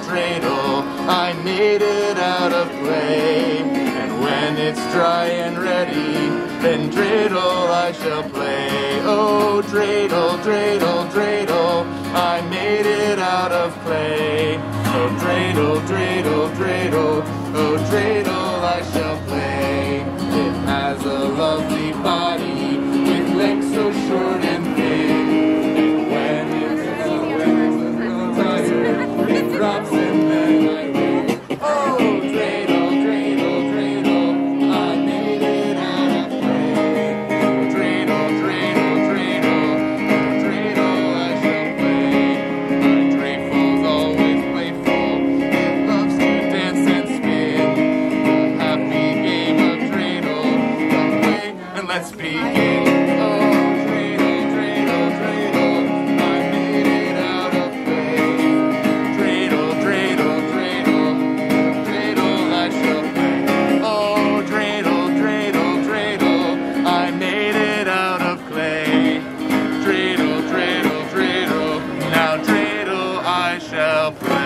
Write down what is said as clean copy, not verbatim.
dreidel, I made it out of clay. And when it's dry and ready, then dreidel I shall play. Oh, dreidel, dreidel, dreidel, I made it out of clay. Oh, dreidel, dreidel, dreidel, oh, dreidel I shall play. It has a lovely body with legs so short and thin. And when it's tired, it drops and then I win. Oh, dreidel, dreidel, dreidel, I made it out of clay. Dreidel, dreidel, dreidel, oh, dreidel I shall play. My dreidel's always playful, it loves to dance and spin. A happy game of dreidel, come play and let's begin. Dreidel, dreidel, dreidel, now dreidel I shall play.